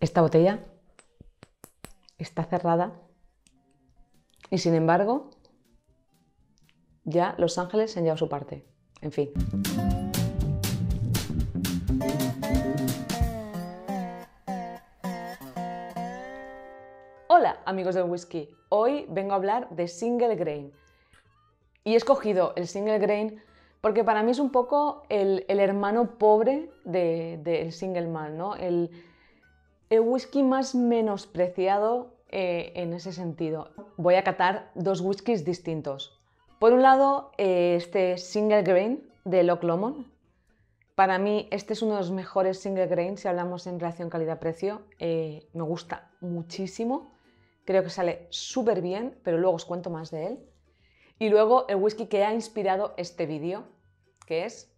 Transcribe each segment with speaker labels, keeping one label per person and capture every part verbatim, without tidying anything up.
Speaker 1: Esta botella está cerrada y sin embargo ya Los Ángeles se han llevado su parte. En fin. Hola amigos del whisky, hoy vengo a hablar de single grain y he escogido el single grain porque para mí es un poco el, el hermano pobre del de, de single malt, ¿no? El, el whisky más menospreciado eh, en ese sentido. Voy a catar dos whiskies distintos. Por un lado, eh, este single grain de Loch Lomond. Para mí este es uno de los mejores single grain si hablamos en relación calidad-precio. Eh, me gusta muchísimo, creo que sale súper bien, pero luego os cuento más de él. Y luego el whisky que ha inspirado este vídeo, que es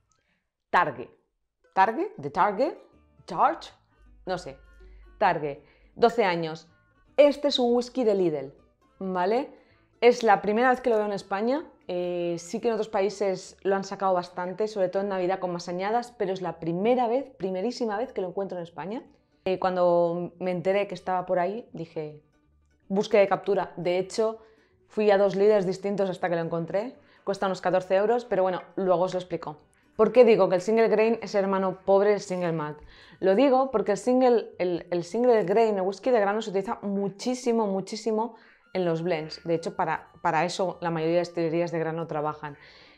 Speaker 1: Targe. ¿Targe? ¿De Targe? ¿Charge? No sé. Targe, doce años. Este es un whisky de Lidl, ¿vale? Es la primera vez que lo veo en España. Eh, sí que en otros países lo han sacado bastante, sobre todo en Navidad con más añadas, pero es la primera vez, primerísima vez que lo encuentro en España. Eh, cuando me enteré que estaba por ahí, dije, búsqueda de captura. De hecho, fui a dos líderes distintos hasta que lo encontré. Cuesta unos catorce euros, pero bueno, luego os lo explico. ¿Por qué digo que el single grain es el hermano pobre del single malt? Lo digo porque el single, el, el single grain, el whisky de grano, se utiliza muchísimo, muchísimo en los blends. De hecho, para, para eso la mayoría de destilerías de grano trabajan.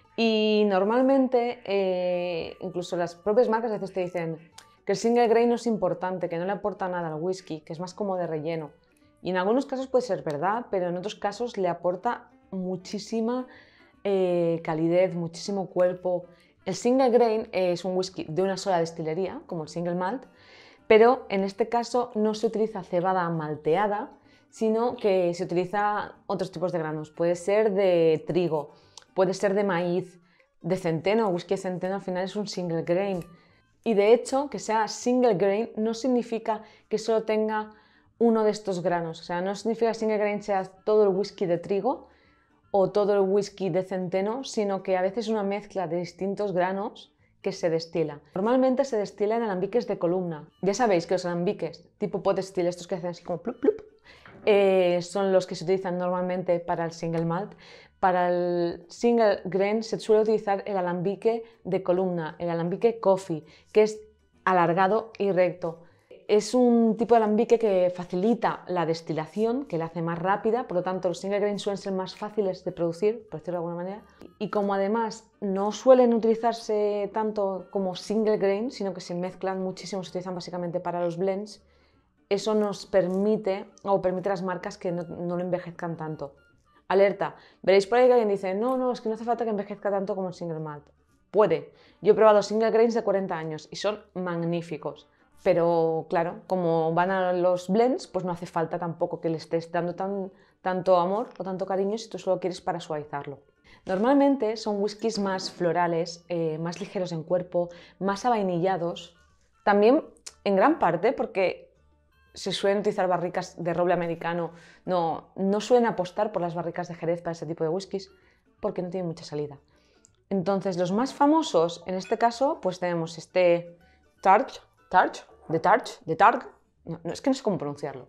Speaker 1: Y normalmente, eh, incluso las propias marcas a veces te dicen que el single grain no es importante, que no le aporta nada al whisky, que es más como de relleno. Y en algunos casos puede ser verdad, pero en otros casos le aporta muchísima eh, calidez, muchísimo cuerpo. El single grain es un whisky de una sola destilería, como el single malt, pero en este caso no se utiliza cebada malteada, sino que se utiliza otros tipos de granos. Puede ser de trigo, puede ser de maíz, de centeno. Whisky de centeno al final es un single grain. Y de hecho, que sea single grain no significa que solo tenga uno de estos granos. O sea, no significa que single grain sea todo el whisky de trigo o todo el whisky de centeno, sino que a veces es una mezcla de distintos granos que se destila. Normalmente se destila en alambiques de columna. Ya sabéis que los alambiques tipo pot still, estos que hacen así como plup, plup, eh, son los que se utilizan normalmente para el single malt. Para el single grain se suele utilizar el alambique de columna, el alambique coffee, que es alargado y recto. Es un tipo de alambique que facilita la destilación, que la hace más rápida, por lo tanto los single grain suelen ser más fáciles de producir, por decirlo de alguna manera. Y como además no suelen utilizarse tanto como single grain, sino que se mezclan muchísimo, se utilizan básicamente para los blends, eso nos permite, o permite a las marcas que no, no lo envejezcan tanto. Alerta, veréis por ahí que alguien dice, no, no, es que no hace falta que envejezca tanto como el single malt. Puede. Yo he probado single grains de cuarenta años y son magníficos. Pero claro, como van a los blends, pues no hace falta tampoco que le estés dando tan, tanto amor o tanto cariño si tú solo quieres para suavizarlo. Normalmente son whiskies más florales, eh, más ligeros en cuerpo, más avainillados. También en gran parte porque se suelen utilizar barricas de roble americano, no, no suelen apostar por las barricas de Jerez para ese tipo de whiskies porque no tienen mucha salida. Entonces los más famosos en este caso pues tenemos este Targe, Targe, de Targe, de Targe, no, no, es que no sé cómo pronunciarlo,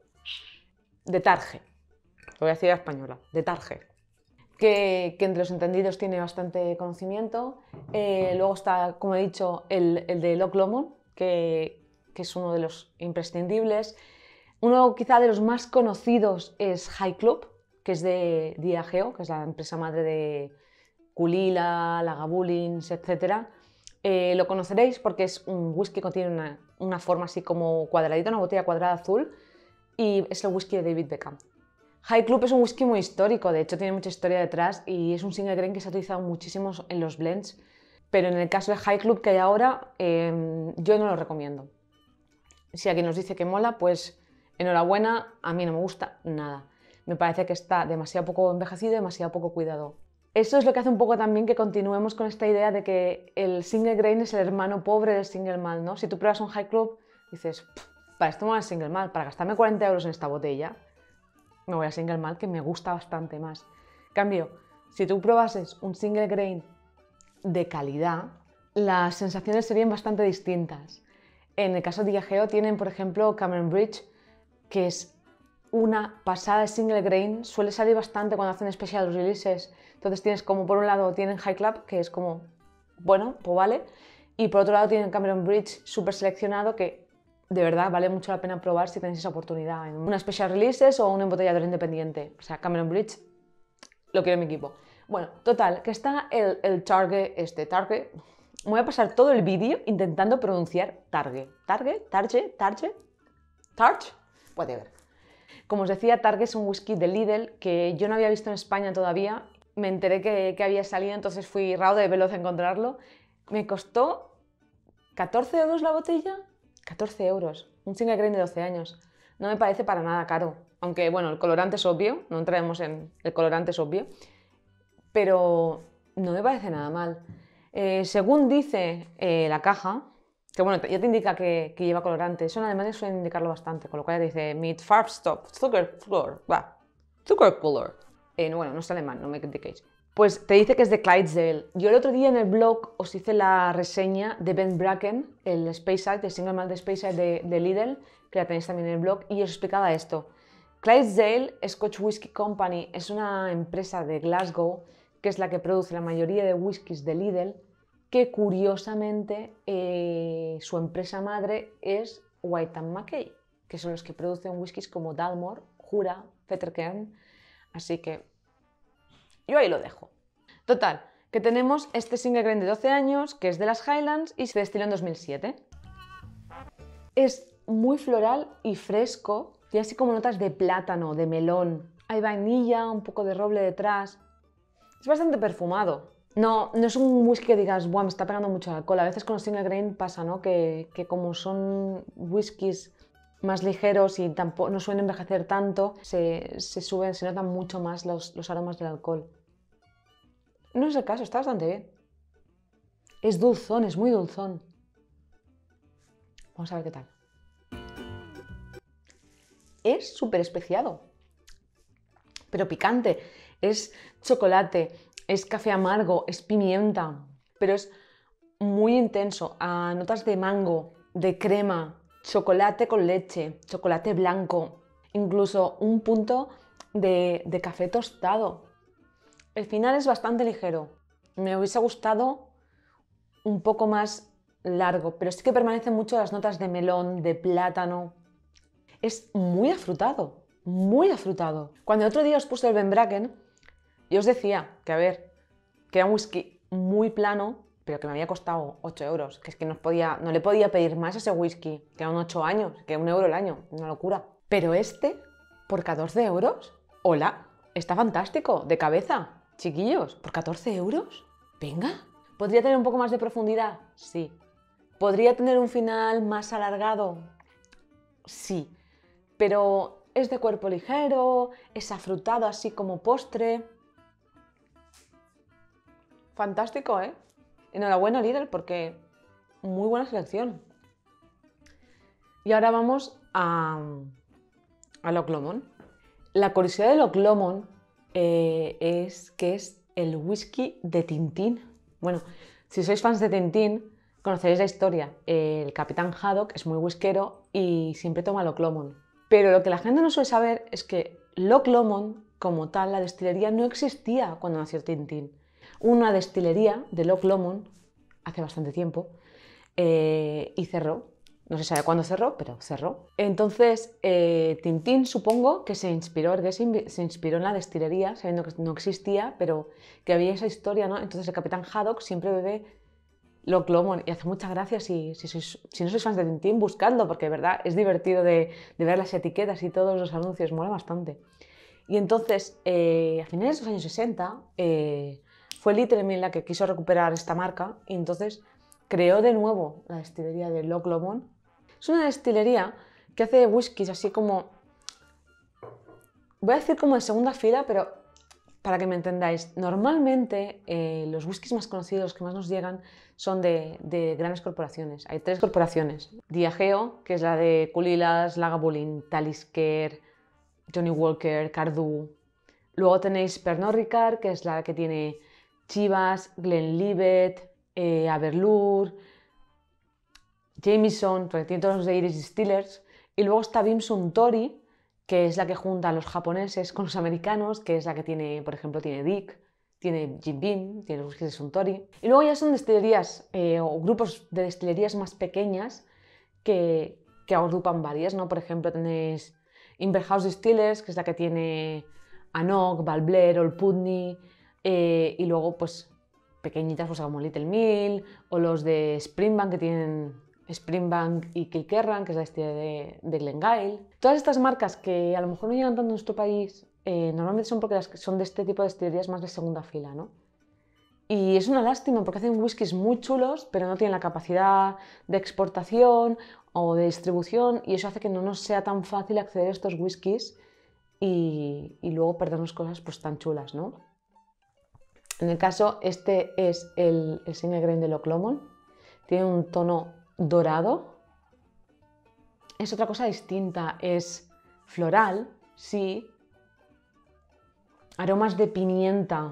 Speaker 1: de Targe, lo voy a decir a española, de Targe, que, que entre los entendidos tiene bastante conocimiento. Eh, luego está, como he dicho, el, el de Loch Lomond, que, que es uno de los imprescindibles. Uno quizá de los más conocidos es High Club, que es de Diageo, que es la empresa madre de Culila, Lagavulins, etcétera. Eh, lo conoceréis porque es un whisky que tiene una, una forma así como cuadradita, una botella cuadrada azul, y es el whisky de David Beckham. High Club es un whisky muy histórico, de hecho tiene mucha historia detrás y es un single grain que se ha utilizado muchísimo en los blends, pero en el caso de High Club que hay ahora, eh, yo no lo recomiendo. Si alguien nos dice que mola, pues enhorabuena, a mí no me gusta nada. Me parece que está demasiado poco envejecido, demasiado poco cuidado. Eso es lo que hace un poco también que continuemos con esta idea de que el single grain es el hermano pobre del single malt, ¿no? Si tú pruebas un High Club, dices, para esto me voy al single malt, para gastarme cuarenta euros en esta botella, me voy al single malt que me gusta bastante más. En cambio, si tú probases un single grain de calidad, las sensaciones serían bastante distintas. En el caso de Diageo tienen, por ejemplo, Cameron Bridge, que es una pasada de single grain, suele salir bastante cuando hacen special releases. Entonces tienes como, por un lado tienen High Club, que es como, bueno, pues vale, y por otro lado tienen Cameron Bridge súper seleccionado, que de verdad vale mucho la pena probar si tenéis esa oportunidad en una special releases o un embotellador independiente. O sea, Cameron Bridge lo quiero en mi equipo. Bueno, total, que está el, el Target, este Target. Me voy a pasar todo el vídeo intentando pronunciar Target. Target, Target, Target, Target, whatever. Como os decía, Target es un whisky de Lidl que yo no había visto en España todavía. Me enteré que, que había salido, entonces fui rauda de veloz a encontrarlo. Me costó catorce euros la botella. catorce euros, un single grain de doce años. No me parece para nada caro. Aunque, bueno, el colorante es obvio, no entraremos en el colorante es obvio. Pero no me parece nada mal. Eh, según dice eh, la caja, que bueno, ya te indica que, que lleva colorante, eso en Alemania suele indicarlo bastante, con lo cual ya te dice mit Farbstoff, Zuckercolor, va, Zuckercolor. Eh, no, bueno, no es alemán, no me critiquéis. Pues te dice que es de Clydesdale. Yo el otro día en el blog os hice la reseña de Ben Bracken, el Speyside, el single malt de Speyside de, de Lidl, que la tenéis también en el blog, y os explicaba esto. Clydesdale Scotch Whisky Company es una empresa de Glasgow que es la que produce la mayoría de whiskies de Lidl, que curiosamente eh, su empresa madre es White and Mackay, que son los que producen whiskies como Dalmore, Jura, Fettercairn, así que yo ahí lo dejo. Total, que tenemos este single grain de doce años, que es de las Highlands y se destiló en dos mil siete. Es muy floral y fresco, tiene así como notas de plátano, de melón. Hay vainilla, un poco de roble detrás. Es bastante perfumado. No, no es un whisky que digas, buah, me está pegando mucho alcohol. A veces con los single grain pasa, ¿no? Que, que como son whiskies más ligeros y tampoco, no suelen envejecer tanto, se, se suben, se notan mucho más los, los aromas del alcohol. No es el caso, está bastante bien. Es dulzón, es muy dulzón. Vamos a ver qué tal. Es súper especiado, pero picante. Es chocolate, es café amargo, es pimienta, pero es muy intenso, a notas de mango, de crema, chocolate con leche, chocolate blanco, incluso un punto de, de café tostado. El final es bastante ligero. Me hubiese gustado un poco más largo, pero sí que permanecen mucho las notas de melón, de plátano. Es muy afrutado, muy afrutado. Cuando el otro día os puse el Ben Bracken, yo os decía que, a ver, que era un whisky muy plano, pero que me había costado ocho euros, que es que no, podía, no le podía pedir más a ese whisky, que eran ocho años, que un euro el año, una locura. Pero este, por catorce euros, hola, está fantástico, de cabeza, chiquillos, por catorce euros, venga. ¿Podría tener un poco más de profundidad? Sí. ¿Podría tener un final más alargado? Sí. Pero es de cuerpo ligero, es afrutado así como postre. Fantástico, ¿eh? Enhorabuena, Lidl, porque muy buena selección. Y ahora vamos a, a Loch Lomond. La curiosidad de Loch Lomond eh, es que es el whisky de Tintín. Bueno, si sois fans de Tintín, conoceréis la historia. El capitán Haddock es muy whiskero y siempre toma Loch Lomond. Pero lo que la gente no suele saber es que Loch Lomond, como tal, la destilería no existía cuando nació Tintín. Una destilería de Loch Lomond hace bastante tiempo eh, y cerró. No se sabe cuándo cerró, pero cerró. Entonces, eh, Tintín supongo que se inspiró, que se inspiró en la destilería, sabiendo que no existía, pero que había esa historia, ¿no? Entonces el capitán Haddock siempre bebe Loch Lomond y hace muchas gracias. Si, si, sois, si no sois fans de Tintín, buscadlo, porque de verdad es divertido de, de ver las etiquetas y todos los anuncios, mola bastante. Y entonces, eh, a finales de los años sesenta, eh, fue Little Mill la que quiso recuperar esta marca y entonces creó de nuevo la destilería de Loch Lomond. Es una destilería que hace whiskies así como, voy a decir como de segunda fila, pero para que me entendáis, normalmente eh, los whiskies más conocidos, los que más nos llegan, son de, de grandes corporaciones. Hay tres corporaciones. Diageo, que es la de Culilas, Lagavulin, Talisker, Johnnie Walker, Cardú. Luego tenéis Pernod Ricard, que es la que tiene Chivas, Glenlivet, eh, Aberlour. Jameson, porque tiene todos los de Irish Distillers, y luego está Beam Suntory, que es la que junta a los japoneses con los americanos, que es la que tiene, por ejemplo, tiene Dick, tiene Jim Beam, tiene los whiskies de Suntory. Y luego ya son destilerías eh, o grupos de destilerías más pequeñas que, que agrupan varias, ¿no? Por ejemplo, tenéis Inverhouse Distillers, que es la que tiene Anok, Balblair, Old Putney, eh, y luego pues pequeñitas pues como Little Mill, o los de Springbank, que tienen Springbank y Kilkerran, que es la destilería de, de Glengyle. Todas estas marcas que a lo mejor no llegan tanto a nuestro país, eh, normalmente son porque las, son de este tipo de destilerías más de segunda fila, ¿no? Y es una lástima porque hacen whiskies muy chulos, pero no tienen la capacidad de exportación o de distribución, y eso hace que no nos sea tan fácil acceder a estos whiskies y, y luego perdernos cosas pues tan chulas, ¿no? En el caso, este es el, el single grain de Loch Lomond. Tiene un tono dorado. Es otra cosa distinta, es floral, sí. Aromas de pimienta,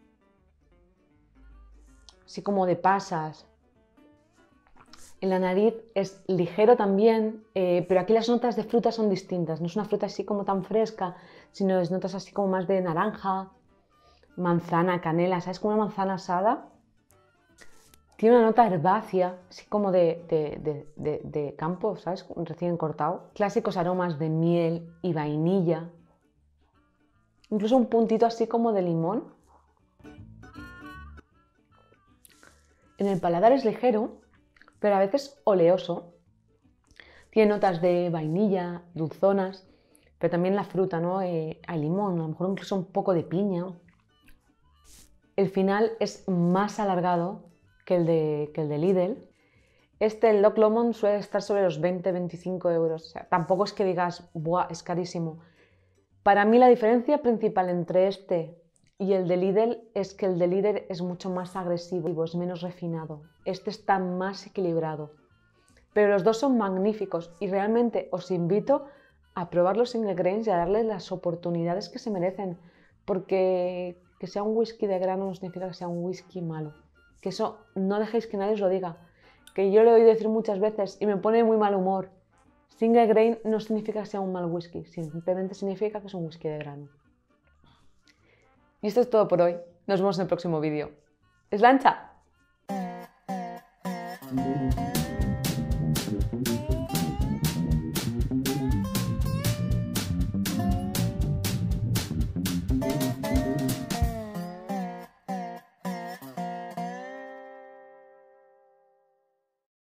Speaker 1: así como de pasas. En la nariz es ligero también, eh, pero aquí las notas de fruta son distintas. No es una fruta así como tan fresca, sino es notas así como más de naranja, manzana, canela, ¿sabes? Como una manzana asada. Tiene una nota herbácea, así como de, de, de, de, de campo, ¿sabes? Recién cortado. Clásicos aromas de miel y vainilla. Incluso un puntito así como de limón. En el paladar es ligero, pero a veces oleoso. Tiene notas de vainilla, dulzonas, pero también la fruta, ¿no? Eh, hay limón, a lo mejor incluso un poco de piña. El final es más alargado que el de, que el de Lidl. Este, el Loch Lomond, suele estar sobre los veinte a veinticinco euros. O sea, tampoco es que digas, ¡buah, es carísimo! Para mí la diferencia principal entre este y el de Lidl es que el de Lidl es mucho más agresivo, es menos refinado. Este está más equilibrado. Pero los dos son magníficos y realmente os invito a probar los single grains y a darles las oportunidades que se merecen, porque que sea un whisky de grano no significa que sea un whisky malo. Que eso no dejéis que nadie os lo diga, que yo lo he oído decir muchas veces y me pone muy mal humor. Single grain no significa que sea un mal whisky, simplemente significa que es un whisky de grano. Y esto es todo por hoy. Nos vemos en el próximo vídeo. ¡Eslancha!